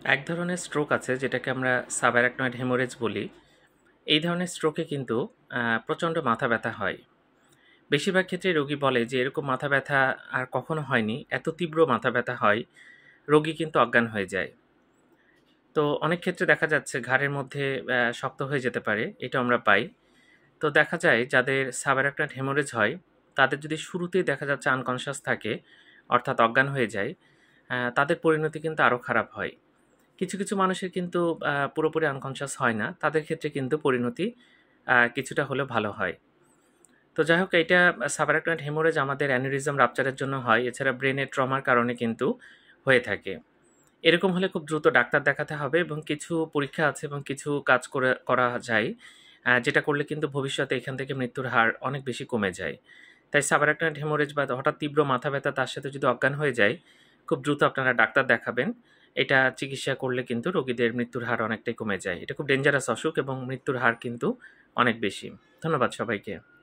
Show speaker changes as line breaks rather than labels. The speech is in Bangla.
এক ধরনের স্ট্রোক আছে যেটাকে আমরা সাবঅ্যারাকনয়েড হেমোরেজ বলি। এই ধরনের স্ট্রোকে কিন্তু প্রচণ্ড মাথা ব্যথা হয়। বেশিরভাগ ক্ষেত্রে রোগী বলে যে এরকম মাথা ব্যথা আর কখনো হয়নি, এত তীব্র মাথা ব্যথা হয়, রোগী কিন্তু অজ্ঞান হয়ে যায়। তো অনেক ক্ষেত্রে দেখা যাচ্ছে ঘাড়ের মধ্যে শক্ত হয়ে যেতে পারে, এটা আমরা পাই। তো দেখা যায় যাদের সাবঅ্যারাকনয়েড হেমোরেজ হয়, তাদের যদি শুরুতেই দেখা যাচ্ছে আনকনশাস থাকে, অর্থাৎ অজ্ঞান হয়ে যায়, তাদের পরিণতি কিন্তু আরও খারাপ হয়। কিছু, কিছু মানুষের কিন্তু পুরোপুরি আনকনশাস হয় না। তাদের ক্ষেত্রে কিন্তু পরিণতি কিছুটা হলেও ভালো হয়। তো যাই হোক, এইটা সাবআরাকনয়েড হেমোরেজ আমাদের অ্যানিউরিজম রাপচারের জন্য হয়। এছাড়া ব্রেনের ট্রমার কারণে কিন্তু হয়ে থাকে। এরকম হলে খুব দ্রুত ডাক্তার দেখাতে হবে এবং কিছু পরীক্ষা আছে এবং কিছু কাজ করা যায়, যেটা করলে কিন্তু ভবিষ্যতে এখান থেকে মৃত্যুর হার অনেক বেশি কমে যায়। তাই সাবআরাকনয়েড হেমোরেজ বা হঠাৎ তীব্র মাথা ব্যথা তার সাথে যদি অজ্ঞান হয়ে যায়, খুব দ্রুত আপনারা ডাক্তার দেখাবেন। এটা চিকিৎসা করলে কিন্তু রোগীদের মৃত্যুর হার অনেকটাই কমে যায়। এটা খুব ডেঞ্জারাস অসুখ এবং মৃত্যুর হার কিন্তু অনেক বেশি। ধন্যবাদ সবাইকে।